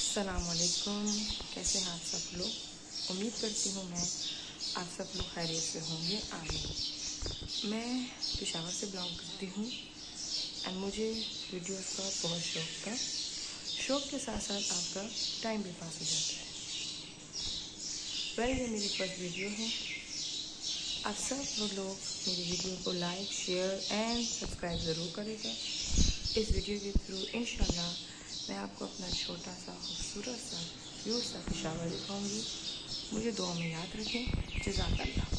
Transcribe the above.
अस्सलामुअलैकुम, कैसे हैं आप सब लोग। उम्मीद करती हूँ मैं आप सब लोग खैरियत से होंगे। आमीन। मैं पेशावर से बिलोंग करती हूँ एंड मुझे वीडियोस का बहुत शौक़ के साथ साथ आपका टाइम भी पास हो जाता है। ये मेरी फर्स्ट वीडियो है। आप सब लोग मेरी वीडियो को लाइक, शेयर एंड सब्सक्राइब ज़रूर करेगा। इस वीडियो के थ्रू इंशाल्लाह मैं आपको अपना छोटा सा खूबसूरत सा क्यूट सा पेशावर दिखाऊंगी। मुझे दुआ में याद रखें। जज़ाकल्लाह।